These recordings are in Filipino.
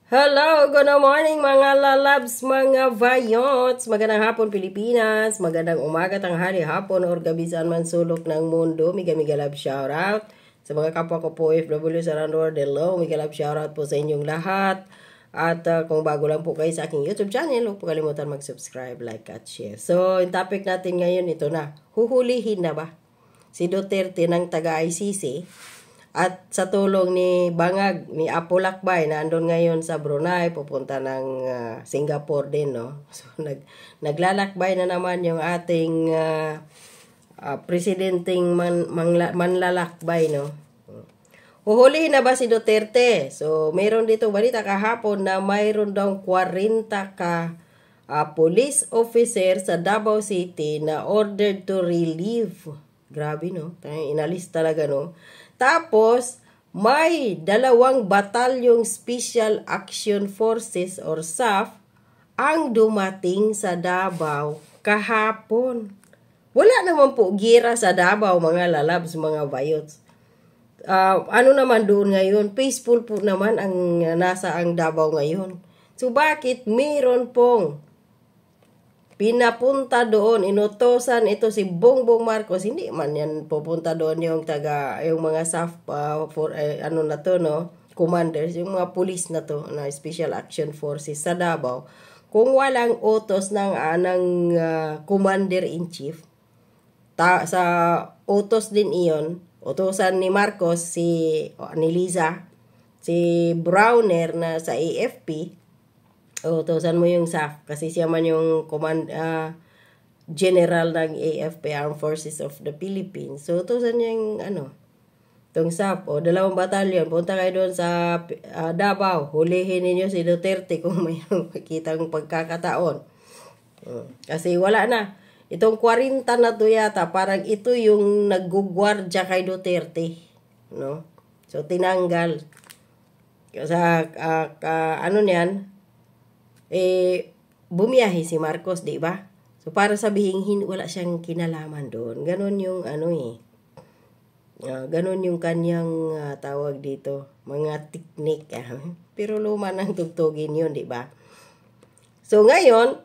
Hello, good morning mga lalabs, mga vayots. Magandang hapon Pilipinas, magandang umaga, tanghali, hapon, or gabi saan man sulok ng mundo. Miga love shoutout sa mga kapwa ko po OFW sa around the world. Hello, miga love shoutout po sa inyong lahat. At kung bago lang po kayo sa aking YouTube channel, huwag po kalimutan mag-subscribe, like at share. So, yung topic natin ngayon ito na, huhulihin na ba si Duterte ng taga-ICC? At sa tulong ni Bangag, ni Apo Lakbay, na andun ngayon sa Brunei, pupunta ng Singapore din, no? So, naglalakbay na naman yung ating presidenteng manlalakbay, no? Huhulihin na ba si Duterte? So, mayroon dito balita kahapon na mayroon daw 40 police officer sa Davao City na ordered to relieve. Grabe, no? Inalis talaga, no? Tapos, may 2 batalyong Special Action Forces or SAF ang dumating sa Davao kahapon. Wala naman po gira sa Davao, mga lalabs, mga bayots. Ano naman doon ngayon? Peaceful po naman ang nasa ang Davao ngayon. So, bakit mayroon pong pinapunta doon, inutosan ito si Bongbong Marcos? Hindi man yan pupunta doon yung mga SAF commanders, yung mga police na to, na Special Action Forces sa Davao, kung walang utos ng commander-in-chief. Sa utos din iyon, utosan ni Marcos, ni Liza, si Browner na sa AFP, utosan mo yung SAF kasi siya man yung general ng AFP, Armed Forces of the Philippines. So, utosan niya yung itong SAF. 2 batalyon, punta kayo doon sa Davao. Hulihin ninyo si Duterte kung may makikitang pagkakataon. Kasi wala na. Itong 40 na to yata, parang ito yung naggugwardya kay Duterte. No? So, tinanggal. Sa niyan, bumiyahe si Marcos, di ba? So, para sabihin, wala siyang kinalaman doon. Ganon yung ganon yung kanyang tawag dito, mga teknik. Pero luma ng tugtugin yun, di ba? So, ngayon,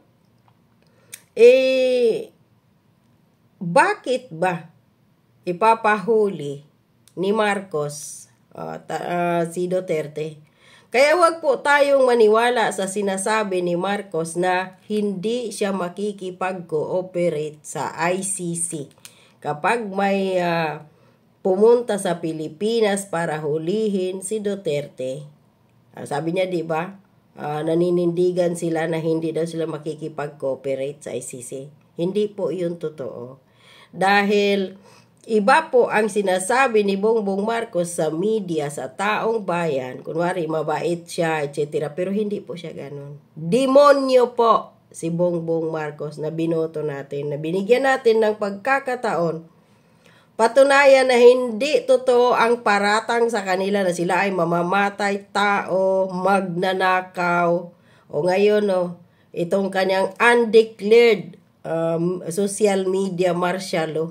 bakit ba ipapahuli ni Marcos si Duterte? Kaya wag po tayong maniwala sa sinasabi ni Marcos na hindi siya makikipag-cooperate sa ICC. Kapag may pumunta sa Pilipinas para hulihin si Duterte, sabi niya, di ba, naninindigan sila na hindi daw sila makikipag-cooperate sa ICC. Hindi po yun totoo. Dahil iba po ang sinasabi ni Bongbong Marcos sa media, sa taong bayan. Kunwari, mabait siya, etc. Pero hindi po siya ganun. Demonyo po si Bongbong Marcos na binoto natin, na binigyan natin ng pagkakataon. Patunayan na hindi totoo ang paratang sa kanila na sila ay mamamatay tao, magnanakaw. O ngayon, itong kanyang undeclared social media martial law.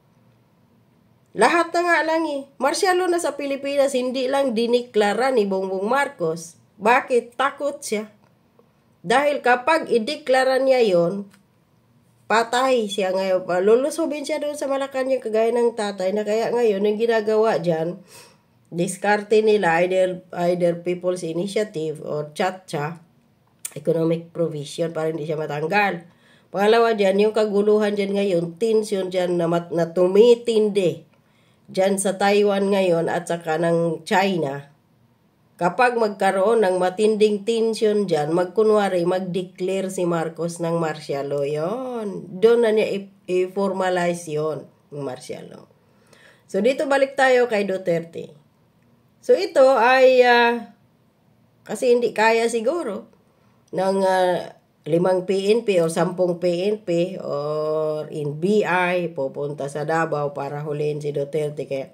Lahat na nga lang martial law na sa Pilipinas, hindi lang diniklara ni Bongbong Marcos. Bakit? Takot siya. Dahil kapag ideklara niya yon, patay siya ngayon. Lulusobin siya doon sa Malacanang kagaya ng tatay, na kaya ngayon, yung ginagawa dyan, diskarte nila, either People's Initiative or CHATCHA, economic provision, para hindi siya matanggal. Pangalawa dyan, yung kaguluhan dyan ngayon, tension dyan na tumitindi dyan sa Taiwan ngayon at saka ng China. Kapag magkaroon ng matinding tension dyan, mag-declare si Marcos ng martial law. Yun. Doon na niya i-formalize yun, yung martial law. So, dito balik tayo kay Duterte. So, ito ay kasi hindi kaya siguro ng 5 PNP o 10 PNP or NBI pupunta sa Davao para hulihin si Duterte. Kaya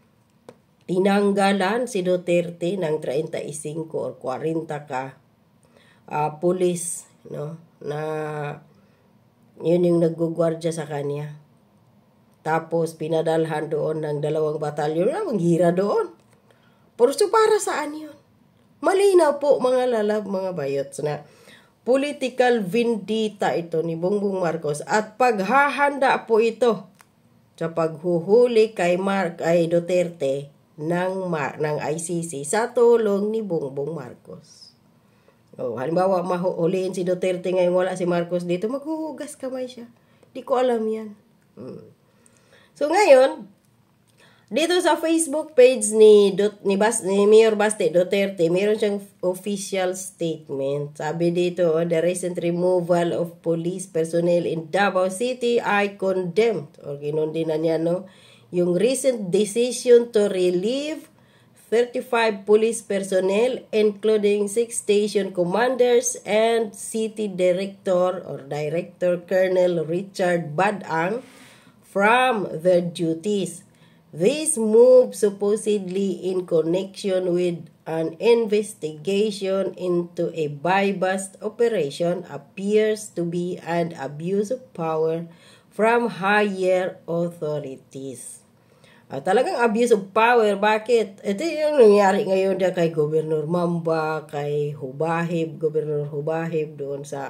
tinanggalan si Duterte ng 35 or 40 police, no, na yun yung naggugwardya sa kanya. Tapos pinadalhan doon ng 2 batalyon. Ang hira doon. Pero so para saan yun? Malinaw po mga lalab, mga bayots na political vendetta ito ni Bongbong Marcos at paghahanda po ito sa paghuhuli kay Duterte ng ICC sa tulong ni Bongbong Marcos. Halimbawa, mahuhulihin si Duterte ngayon, wala si Marcos dito, maghuhugas kamay siya. Di ko alam yan. So ngayon, dito sa Facebook page ni Mayor Baste Duterte, meron siyang official statement. Sabi dito, the recent removal of police personnel in Davao City, I condemned, or ginundi na niya, no? Yung recent decision to relieve 35 police personnel, including 6 station commanders and city director Colonel Richard Badang from their duties. This move, supposedly in connection with an investigation into a buy-bust operation, appears to be an abuse of power from higher authorities. Talagang abuse of power. Bakit? Ito yung nangyari ngayon dyan kay Governor Mamba, kay Governor Hubahib doon sa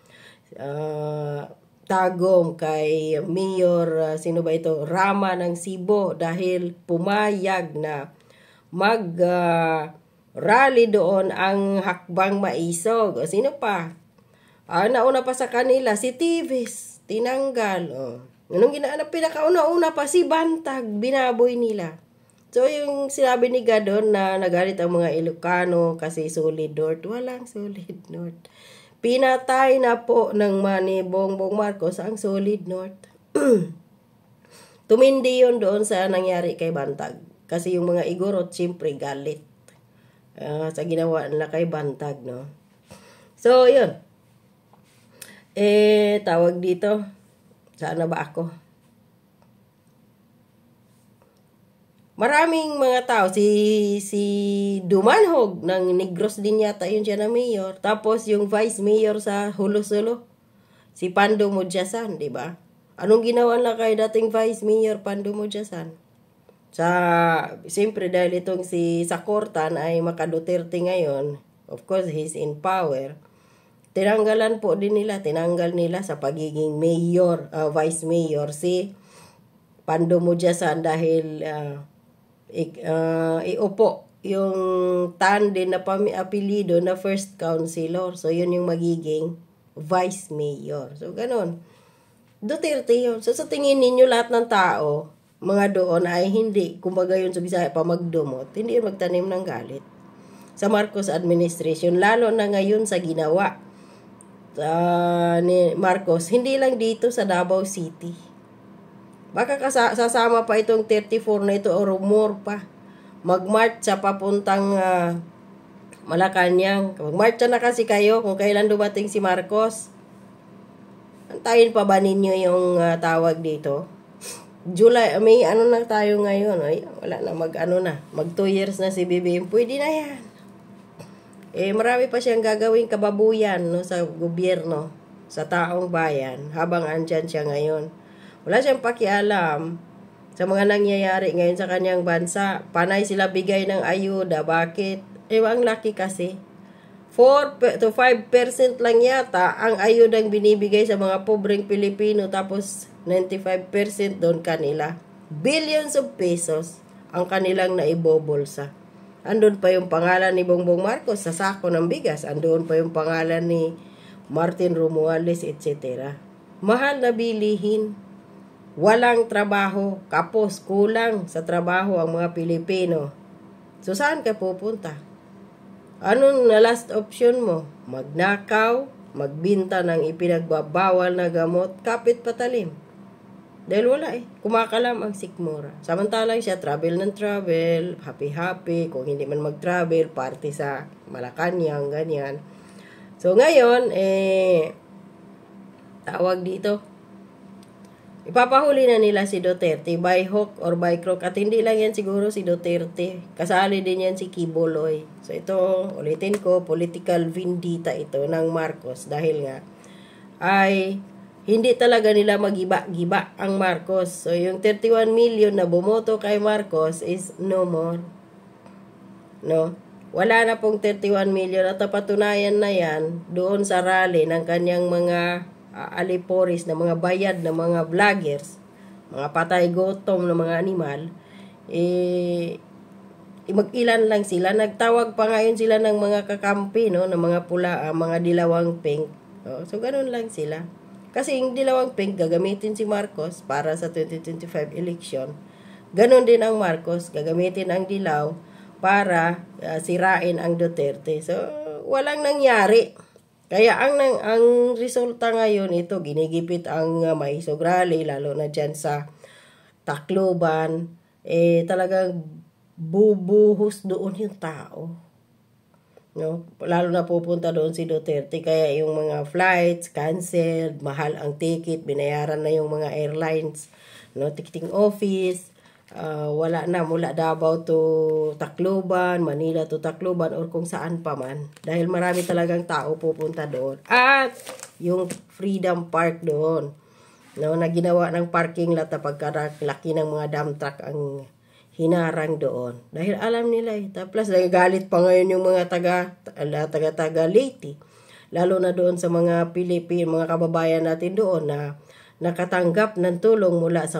Tagum, kay Mayor, sino ba ito? Rama ng Cebu, dahil pumayag na rally doon ang Hakbang Maisog. Sino pa? Nauna pa sa kanila, si Tivis, tinanggal. Anong pinakauna-una pa, si Bantag, binaboy nila. So, yung sinabi ni Gadon na nagalit ang mga Ilocano kasi solid north, walang solid north. Pinatay na po ng ni Bongbong Marcos ang solid north. Tumindi yun doon sa nangyari kay Bantag. Kasi yung mga Igorot, siyempre galit sa ginawa nila kay Bantag, no? So, yun. Tawag dito. Saan na ba ako? Maraming mga tao, si Dumanhog ng Negros din yata yun siya na mayor. Tapos yung vice mayor sa Hulo-Sulo, si Pando Mudyasan, di ba? Anong ginawa na kay dating vice mayor Pando Mudyasan? Siyempre dahil itong si Sakortan ay maka-Duterte ngayon, of course he's in power. Tinanggal nila sa pagiging mayor, vice mayor si Pando Mudyasan dahil iupo yung tandem na apelido na first councilor. So, yun yung magiging vice mayor. So, ganun. Duterte yun. So, sa tingin ninyo lahat ng tao, mga doon ay hindi, kumbaga yun sa Bisaya pa magdumot, hindi yun magtanim ng galit sa Marcos administration. Lalo na ngayon sa ginawa ni Marcos, hindi lang dito sa Davao City. Baka sasama pa itong 34 na ito or more pa. Mag-march sa papuntang Malacanang. Mag-march na kasi kayo kung kailan dumating si Marcos. Antayin pa ba ninyo yung tawag dito? July, may na tayo ngayon. Ay, wala na, mag 2 years na si BBM. Pwede na yan. Marami pa siyang gagawing kababuyan, no, sa gobyerno, sa taong bayan, habang andyan siya ngayon. Wala siyang pakialam sa mga nangyayari ngayon sa kanyang bansa. Panay sila bigay ng ayuda. Bakit? Ang laki kasi. 4 to 5% lang yata ang ayudang binibigay sa mga pobreng Pilipino. Tapos 95% doon kanila. Billions of pesos ang kanilang naibobolsa. Andun pa yung pangalan ni Bongbong Marcos sa sako ng bigas. Andun pa yung pangalan ni Martin Romualdez, etc. Mahal na bilihin. Walang trabaho, kapos, kulang sa trabaho ang mga Pilipino. So, saan ka pupunta? Anong na last option mo? Magnakaw, magbinta ng ipinagbabawal na gamot, kapit patalim. Dahil wala kumakalam ang sikmura. Samantalang siya, travel ng travel, happy-happy, kung hindi man mag-travel, party sa Malacanang, ganyan. So, ngayon, tawag dito, ipapahuli na nila si Duterte by hook or by crook. At hindi lang yan siguro si Duterte. Kasali din yan si Kibuloy. So ito, ulitin ko, political vendetta ito ng Marcos. Dahil nga, ay hindi talaga nila magiba-giba ang Marcos. So yung 31 million na bumoto kay Marcos is no more. No? Wala na pong 31 million at napatunayan na yan doon sa rally ng kanyang mga aliporis na mga bayad na mga vloggers, mga patay gutom na mga animal, mag-ilan lang sila. Nagtawag pa ngayon sila ng mga kakampi, no, ng mga pula, mga dilawang pink. So, ganun lang sila. Kasi yung dilawang pink, gagamitin si Marcos para sa 2025 election. Ganun din ang Marcos, gagamitin ang dilaw para sirain ang Duterte. So, walang nangyari. Kaya ang resulta ngayon, ito, ginigipit ang may Rally, lalo na dyan sa Tacloban, talagang bubuhos doon yung tao. No? Lalo na pupunta doon si Duterte, kaya yung mga flights canceled, mahal ang ticket, binayaran na yung mga airlines, no, ticketing office, wala na mula Davao to Tacloban, Manila to Tacloban, or kung saan pa man. Dahil marami talagang tao pupunta doon. At yung Freedom Park doon, no, na ginawa ng parking lot na pagkalaki ng mga dump truck ang hinarang doon. Dahil alam nila Plus, nagagalit pa ngayon yung mga taga Leyte. Lalo na doon sa mga Pilipino, mga kababayan natin doon na nakatanggap ng tulong mula sa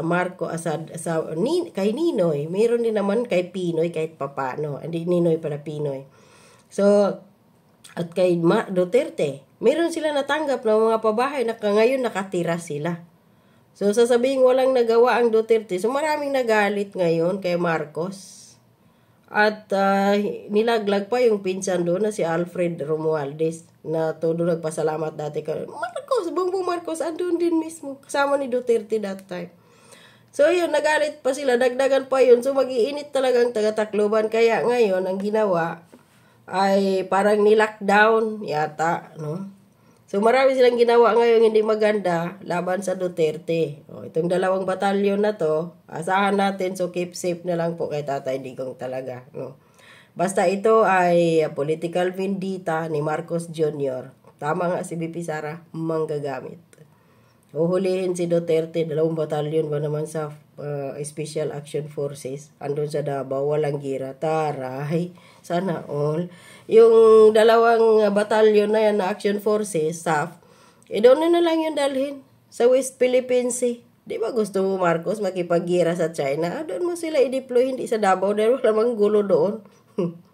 kay Ninoy. Mayroon din naman kay Pinoy kahit papano. Hindi Ninoy pala, Pinoy. So, at kay Duterte, mayroon sila natanggap ng mga pabahay na ngayon nakatira sila. So, sasabihin walang nagawa ang Duterte. So, maraming nagalit ngayon kay Marcos. At nilaglag pa yung pinsan doon na si Alfred Romualdez na todo nagpasalamat dati kay Marcos, Bongbong Marcos, andun din mismo. Kasama ni Duterte that time. So, yun, nagalit pa sila. Dagdagan pa yun. So, mag-iinit talagang taga-Tacloban. Kaya ngayon, ang ginawa ay parang ni-lockdown yata, no? So, marami silang ginawa ngayon hindi maganda laban sa Duterte. Itong 2 batalyon na to, asahan natin, so keep safe na lang po kay Tatay Digong talaga. No? Basta ito ay political vendetta ni Marcos Jr. Tama nga si BP Sara, manggagamit. Uhulihin si Duterte, 2 batalyon ba naman sa Special Action Forces. Andun sa Davao, walang gira. Taray, sana all. Yung 2 batalyon na yan na Action Forces, SAF, doon na lang yung dalhin sa West Philippine Sea. Di ba gusto mo, Marcos, makipag-gira sa China? Doon mo sila i-deploy, hindi sa Davao dahil wala mang gulo doon.